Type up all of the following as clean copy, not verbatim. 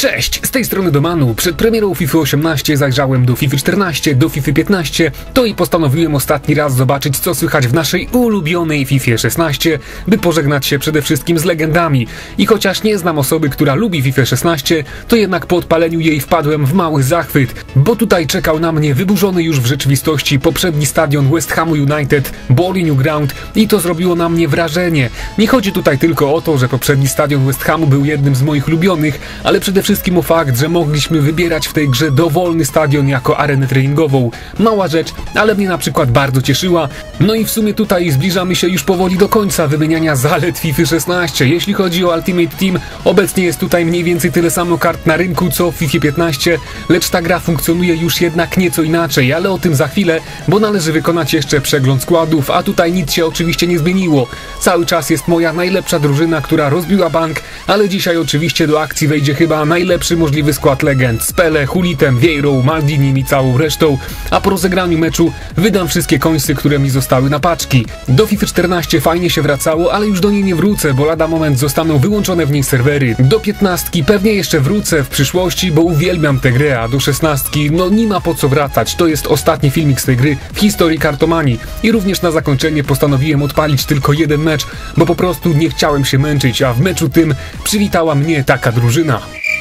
Cześć, z tej strony Domanu. Przed premierą FIFA 18 zajrzałem do FIFA 14, do FIFA 15, to i postanowiłem ostatni raz zobaczyć, co słychać w naszej ulubionej FIFA 16, by pożegnać się przede wszystkim z legendami. I chociaż nie znam osoby, która lubi FIFA 16, to jednak po odpaleniu jej wpadłem w mały zachwyt, bo tutaj czekał na mnie wyburzony już w rzeczywistości poprzedni stadion West Hamu United, Boring New Ground, i to zrobiło na mnie wrażenie. Nie chodzi tutaj tylko o to, że poprzedni stadion West Hamu był jednym z moich ulubionych, ale przede wszystkim o fakt, że mogliśmy wybierać w tej grze dowolny stadion jako arenę treningową. Mała rzecz, ale mnie na przykład bardzo cieszyła. No i w sumie tutaj zbliżamy się już powoli do końca wymieniania zalet FIFA 16. Jeśli chodzi o Ultimate Team, obecnie jest tutaj mniej więcej tyle samo kart na rynku co w FIFA 15, lecz ta gra funkcjonuje już jednak nieco inaczej, ale o tym za chwilę, bo należy wykonać jeszcze przegląd składów, a tutaj nic się oczywiście nie zmieniło. Cały czas jest moja najlepsza drużyna, która rozbiła bank, ale dzisiaj oczywiście do akcji wejdzie chyba najlepszy możliwy skład legend z Pele, Hulitem, Vieirą, Maldinim i całą resztą, a po rozegraniu meczu wydam wszystkie końsy, które mi zostały na paczki. Do FIFA 14 fajnie się wracało, ale już do niej nie wrócę, bo lada moment zostaną wyłączone w niej serwery. Do 15 pewnie jeszcze wrócę w przyszłości, bo uwielbiam tę grę, a do 16 no nie ma po co wracać. To jest ostatni filmik z tej gry w historii kartomanii. I również na zakończenie postanowiłem odpalić tylko jeden mecz, bo po prostu nie chciałem się męczyć, a w meczu tym przywitała mnie taka drużyna.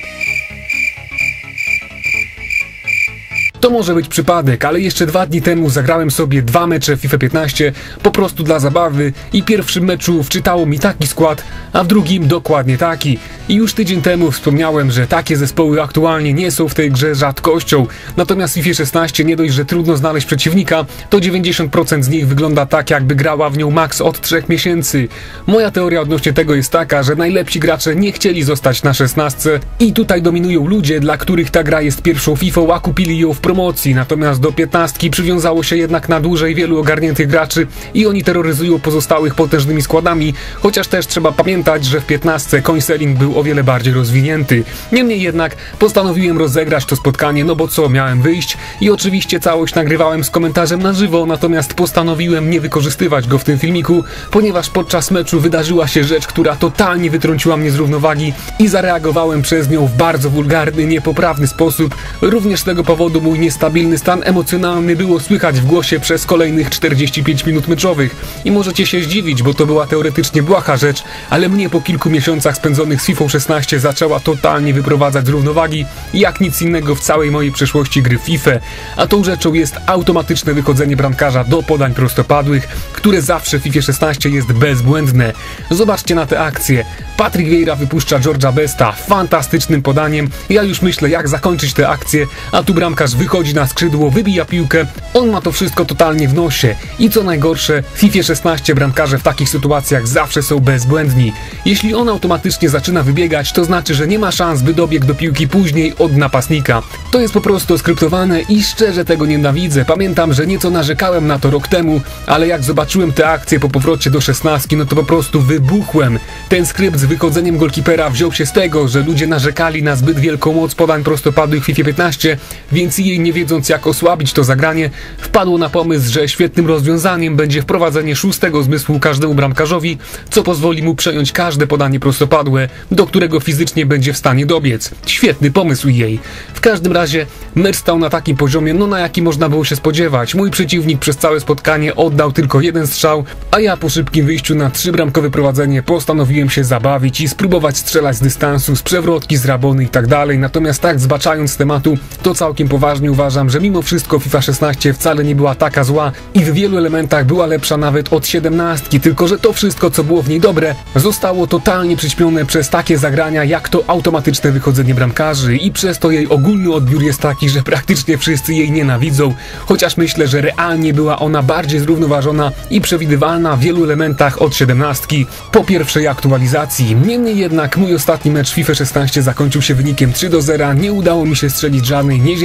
To może być przypadek, ale jeszcze 2 dni temu zagrałem sobie 2 mecze w FIFA 15 po prostu dla zabawy i w pierwszym meczu wczytało mi taki skład, a w drugim dokładnie taki. I już tydzień temu wspomniałem, że takie zespoły aktualnie nie są w tej grze rzadkością. Natomiast w FIFA 16 nie dość, że trudno znaleźć przeciwnika, to 90% z nich wygląda tak, jakby grała w nią max od 3 miesięcy. Moja teoria odnośnie tego jest taka, że najlepsi gracze nie chcieli zostać na 16 i tutaj dominują ludzie, dla których ta gra jest pierwszą FIFA, a kupili ją w promocji. Natomiast do 15 przywiązało się jednak na dłużej wielu ogarniętych graczy i oni terroryzują pozostałych potężnymi składami, chociaż też trzeba pamiętać, że w 15 coin selling był o wiele bardziej rozwinięty. Niemniej jednak postanowiłem rozegrać to spotkanie, no bo co, miałem wyjść i oczywiście całość nagrywałem z komentarzem na żywo, natomiast postanowiłem nie wykorzystywać go w tym filmiku, ponieważ podczas meczu wydarzyła się rzecz, która totalnie wytrąciła mnie z równowagi i zareagowałem przez nią w bardzo wulgarny, niepoprawny sposób. Również z tego powodu mój niestabilny stan emocjonalny było słychać w głosie przez kolejnych 45 minut meczowych. I możecie się zdziwić, bo to była teoretycznie błaha rzecz, ale mnie po kilku miesiącach spędzonych z FIFA 16 zaczęła totalnie wyprowadzać z równowagi, jak nic innego w całej mojej przeszłości gry w FIFA. A tą rzeczą jest automatyczne wychodzenie bramkarza do podań prostopadłych, które zawsze w FIFA 16 jest bezbłędne. Zobaczcie na tę akcję. Patrick Vieira wypuszcza George'a Besta fantastycznym podaniem. Ja już myślę, jak zakończyć tę akcję, a tu bramkarz wychodzi na skrzydło, wybija piłkę. On ma to wszystko totalnie w nosie. I co najgorsze, w FIFA 16 bramkarze w takich sytuacjach zawsze są bezbłędni. Jeśli on automatycznie zaczyna wybiegać, to znaczy, że nie ma szans, by dobiegł do piłki później od napastnika. To jest po prostu skryptowane i szczerze tego nienawidzę. Pamiętam, że nieco narzekałem na to rok temu, ale jak zobaczyłem tę akcję po powrocie do 16, no to po prostu wybuchłem. Ten skrypt z wychodzeniem golkipera wziął się z tego, że ludzie narzekali na zbyt wielką moc podań prostopadłych w FIFA 15, więc jej nie wiedząc, jak osłabić to zagranie, wpadło na pomysł, że świetnym rozwiązaniem będzie wprowadzenie 6. zmysłu każdemu bramkarzowi, co pozwoli mu przejąć każde podanie prostopadłe, do którego fizycznie będzie w stanie dobiec. Świetny pomysł jej. W każdym razie mecz stał na takim poziomie, no na jaki można było się spodziewać. Mój przeciwnik przez całe spotkanie oddał tylko 1 strzał, a ja po szybkim wyjściu na 3-bramkowe prowadzenie postanowiłem się zabawić i spróbować strzelać z dystansu, z przewrotki, z rabony i tak dalej. Natomiast tak zbaczając z tematu, to całkiem poważnie uważam, że mimo wszystko FIFA 16 wcale nie była taka zła i w wielu elementach była lepsza nawet od 17, tylko że to wszystko, co było w niej dobre, zostało totalnie przyćmione przez takie zagrania jak to automatyczne wychodzenie bramkarzy i przez to jej ogólny odbiór jest taki, że praktycznie wszyscy jej nienawidzą, chociaż myślę, że realnie była ona bardziej zrównoważona i przewidywalna w wielu elementach od 17 po pierwszej aktualizacji. Niemniej jednak mój ostatni mecz w FIFA 16 zakończył się wynikiem 3-0, nie udało mi się strzelić żadnej nieziemskiej bramki,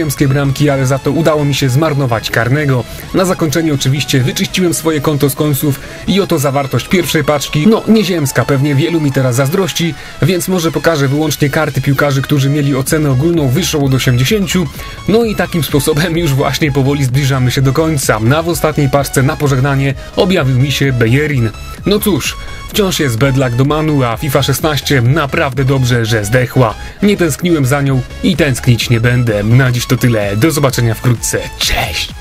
bramki, ale za to udało mi się zmarnować karnego. Na zakończenie oczywiście wyczyściłem swoje konto z kąsów i oto zawartość pierwszej paczki. No, nieziemska, pewnie wielu mi teraz zazdrości, więc może pokażę wyłącznie karty piłkarzy, którzy mieli ocenę ogólną wyższą od 80. No i takim sposobem już właśnie powoli zbliżamy się do końca. W ostatniej paczce na pożegnanie objawił mi się Bellerin. No cóż, wciąż jest bedlak do Manu, a FIFA 16 naprawdę dobrze, że zdechła. Nie tęskniłem za nią i tęsknić nie będę. Na dziś to tyle. Do zobaczenia wkrótce. Cześć!